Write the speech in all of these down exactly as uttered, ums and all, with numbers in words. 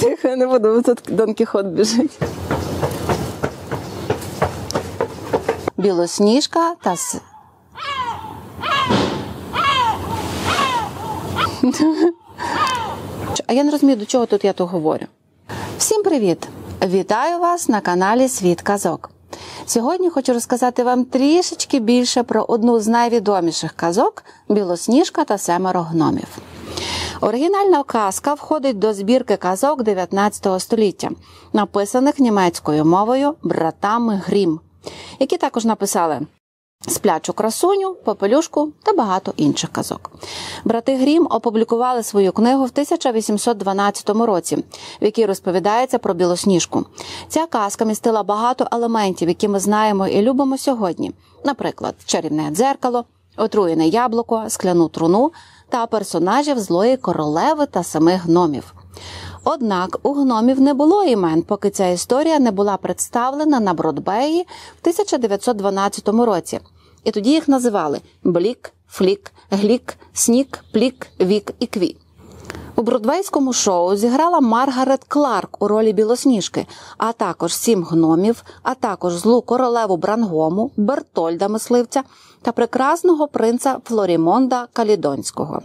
Тихо, я не буду, тут Дон Кіхот біжить. Білосніжка та... С... А я не розумію, до чого тут я то говорю. Всім привіт! Вітаю вас на каналі Світ казок. Сьогодні хочу розказати вам трішечки більше про одну з найвідоміших казок «Білосніжка та семеро гномів». Оригінальна казка входить до збірки казок дев'ятнадцятого століття, написаних німецькою мовою братами Грім, які також написали «Сплячу красуню», «Попелюшку» та багато інших казок. Брати Грім опублікували свою книгу в тисяча вісімсот дванадцятому році, в якій розповідається про Білосніжку. Ця казка містила багато елементів, які ми знаємо і любимо сьогодні. Наприклад, чарівне дзеркало, отруєне яблуко, скляну труну та персонажів злої королеви та самих гномів. Однак у гномів не було імен, поки ця історія не була представлена на Бродвеї в тисяча дев'ятсот дванадцятому році. І тоді їх називали Блік, Флік, Глік, Снік, Плік, Вік і Кві. У бродвейському шоу зіграла Маргарет Кларк у ролі Білосніжки, а також сім гномів, а також злу королеву Брангому, Бертольда Мисливця та прекрасного принца Флорімонда Калідонського.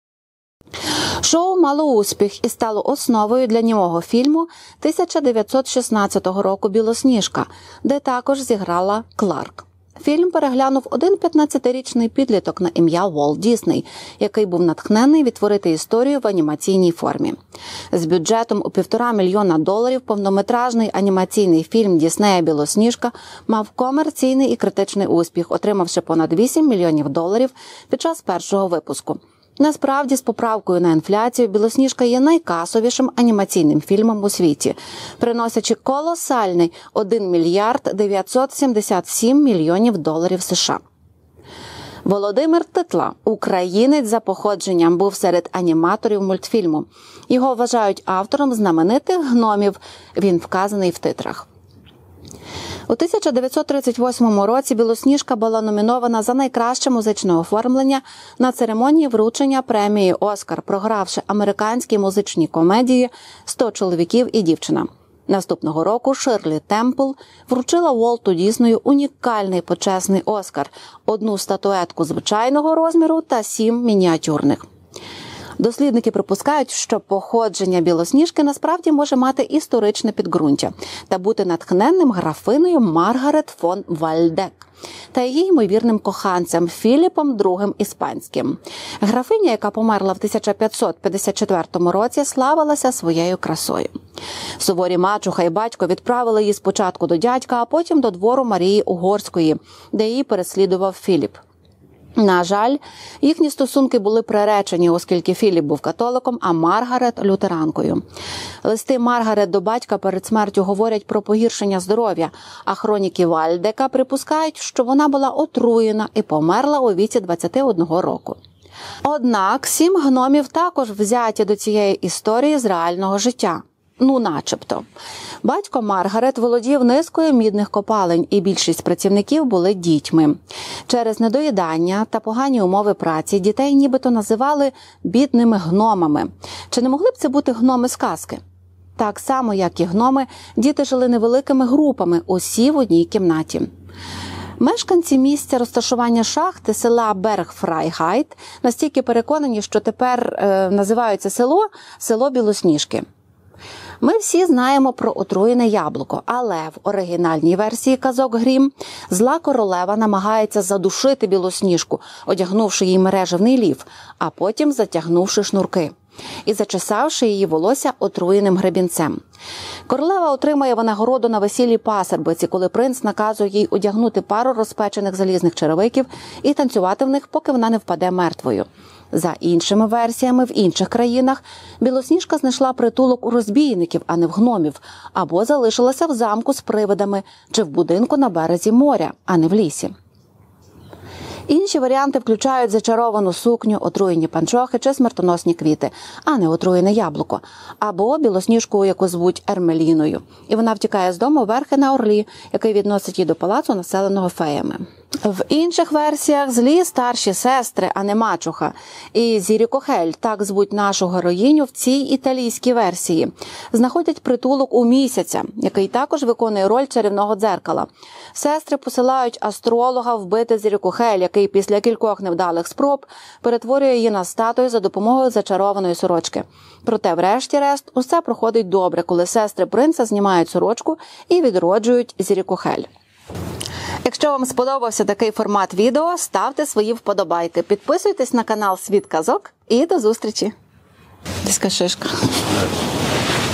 Шоу мало успіх і стало основою для німого фільму тисяча дев'ятсот шістнадцятого року «Білосніжка», де також зіграла Кларк. Фільм переглянув один п'ятнадцятирічний підліток на ім'я Уолт Дісней, який був натхнений відтворити історію в анімаційній формі. З бюджетом у півтора мільйона доларів повнометражний анімаційний фільм Діснея «Білосніжка» мав комерційний і критичний успіх, отримавши понад вісім мільйонів доларів під час першого випуску. Насправді, з поправкою на інфляцію, «Білосніжка» є найкасовішим анімаційним фільмом у світі, приносячи колосальний один мільярд дев'ятсот сімдесят сім мільйонів доларів США. Володимир Титла, українець за походженням, був серед аніматорів мультфільму. Його вважають автором знаменитих гномів, він вказаний в титрах. У тисяча дев'ятсот тридцять восьмому році Білосніжка була номінована за найкраще музичне оформлення на церемонії вручення премії «Оскар», програвши американській музичній комедії «сто чоловіків і дівчина». Наступного року Ширлі Темпл вручила Уолту Діснею унікальний почесний «Оскар» – одну статуетку звичайного розміру та сім мініатюрних. Дослідники припускають, що походження Білосніжки насправді може мати історичне підґрунтя та бути натхненним графиною Маргарет фон Вальдек та її ймовірним коханцем Філіпом другим Іспанським. Графиня, яка померла в тисяча п'ятсот п'ятдесят четвертому році, славилася своєю красою. Суворі мачуха і батько відправили її спочатку до дядька, а потім до двору Марії Угорської, де її переслідував Філіп. На жаль, їхні стосунки були приречені, оскільки Філіп був католиком, а Маргарет – лютеранкою. Листи Маргарет до батька перед смертю говорять про погіршення здоров'я, а хроніки Вальдека припускають, що вона була отруєна і померла у віці двадцяти одного року. Однак сім гномів також взяті до цієї історії з реального життя. Ну, начебто. Батько Маргарет володів низкою мідних копалень, і більшість працівників були дітьми. Через недоїдання та погані умови праці дітей нібито називали бідними гномами. Чи не могли б це бути гноми з казки? Так само, як і гноми, діти жили невеликими групами, усі в одній кімнаті. Мешканці місця розташування шахти села Бергфрайгайт настільки переконані, що тепер е, називається село село Білосніжки. Ми всі знаємо про отруєне яблуко, але в оригінальній версії казок Грім зла королева намагається задушити Білосніжку, одягнувши їй мережевний лів, а потім затягнувши шнурки і зачесавши її волосся отруєним гребінцем. Королева отримає винагороду на весіллі пасербиці, коли принц наказує їй одягнути пару розпечених залізних черевиків і танцювати в них, поки вона не впаде мертвою. За іншими версіями, в інших країнах Білосніжка знайшла притулок у розбійників, а не в гномів, або залишилася в замку з привидами чи в будинку на березі моря, а не в лісі. Інші варіанти включають зачаровану сукню, отруєні панчохи чи смертоносні квіти, а не отруєне яблуко, або Білосніжку, яку звуть Ермеліною, і вона втікає з дому верхи на орлі, який відносить її до палацу, населеного феями. В інших версіях злі старші сестри, а не мачуха. І Зіріко Хель, так звуть нашу героїню в цій італійській версії, знаходять притулок у Місяця, який також виконує роль чарівного дзеркала. Сестри посилають астролога вбити Зіріко Хель, який після кількох невдалих спроб перетворює її на статую за допомогою зачарованої сорочки. Проте, врешті-решт, усе проходить добре, коли сестри принца знімають сорочку і відроджують Зіріко Хель. Якщо вам сподобався такий формат відео, ставте свої вподобайки, підписуйтесь на канал Світ казок і до зустрічі. Диска шишка.